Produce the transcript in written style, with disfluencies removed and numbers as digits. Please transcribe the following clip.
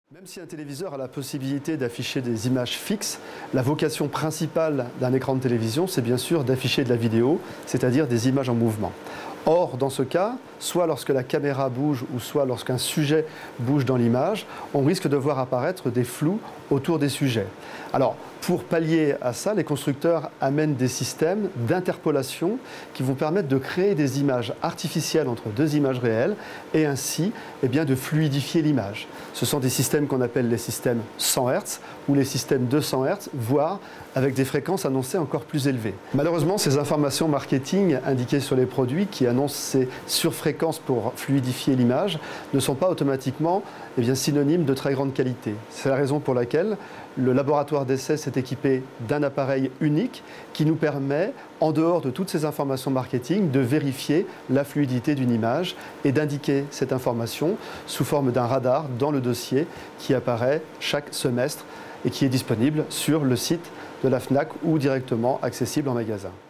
Même si un téléviseur a la possibilité d'afficher des images fixes, la vocation principale d'un écran de télévision, c'est bien sûr d'afficher de la vidéo, c'est-à-dire des images en mouvement. Or, dans ce cas, soit lorsque la caméra bouge ou soit lorsqu'un sujet bouge dans l'image, on risque de voir apparaître des flous autour des sujets. Alors, pour pallier à ça, les constructeurs amènent des systèmes d'interpolation qui vont permettre de créer des images artificielles entre deux images réelles et ainsi de fluidifier l'image. Ce sont des systèmes qu'on appelle les systèmes 100 Hz ou les systèmes 200 Hz, voire avec des fréquences annoncées encore plus élevées. Malheureusement, ces informations marketing indiquées sur les produits qui annoncent ces surfréquences pour fluidifier l'image ne sont pas automatiquement synonymes de très grande qualité. C'est la raison pour laquelle le laboratoire d'essai s'est équipé d'un appareil unique qui nous permet, en dehors de toutes ces informations marketing, de vérifier la fluidité d'une image et d'indiquer cette information sous forme d'un radar dans le dossier qui apparaît chaque semestre et qui est disponible sur le site de la Fnac ou directement accessible en magasin.